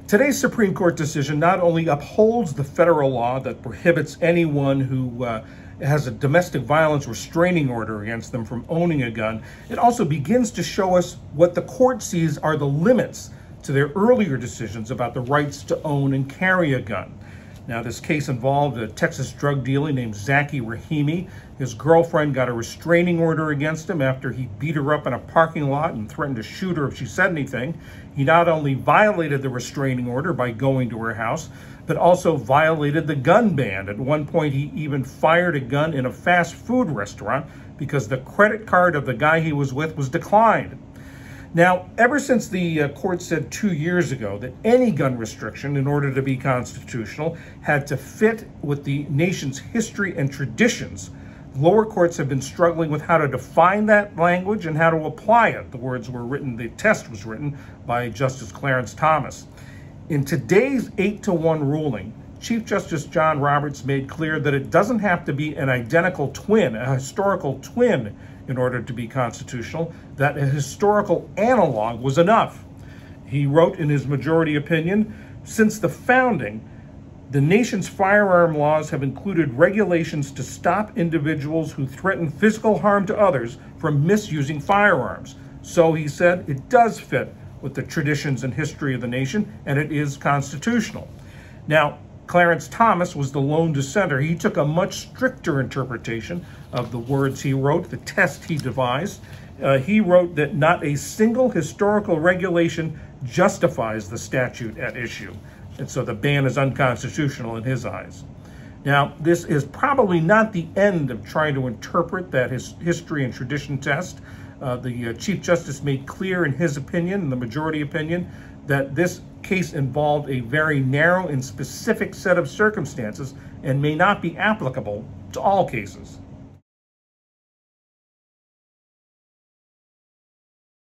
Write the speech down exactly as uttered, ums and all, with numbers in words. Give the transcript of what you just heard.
Today's Supreme Court decision not only upholds the federal law that prohibits anyone who uh, has a domestic violence restraining order against them from owning a gun, it also begins to show us what the court sees are the limits to their earlier decisions about the rights to own and carry a gun. Now, this case involved a Texas drug dealer named Zaki Rahimi. His girlfriend got a restraining order against him after he beat her up in a parking lot and threatened to shoot her if she said anything. He not only violated the restraining order by going to her house, but also violated the gun ban. At one point, he even fired a gun in a fast food restaurant because the credit card of the guy he was with was declined. Now, ever since the uh, court said two years ago that any gun restriction, in order to be constitutional, had to fit with the nation's history and traditions, lower courts have been struggling with how to define that language and how to apply it. The words were written, the test was written by Justice Clarence Thomas. In today's eight to one ruling, Chief Justice John Roberts made clear that it doesn't have to be an identical twin, a historical twin, in order to be constitutional, that a historical analog was enough. He wrote in his majority opinion, since the founding, the nation's firearm laws have included regulations to stop individuals who threaten physical harm to others from misusing firearms. So, he said, it does fit with the traditions and history of the nation, and it is constitutional. Now, Clarence Thomas was the lone dissenter. He took a much stricter interpretation of the words he wrote, the test he devised. Uh, he wrote that not a single historical regulation justifies the statute at issue. And so the ban is unconstitutional in his eyes. Now, this is probably not the end of trying to interpret that his history and tradition test. Uh, the uh, Chief Justice made clear in his opinion, in the majority opinion, that this case involved a very narrow and specific set of circumstances and may not be applicable to all cases.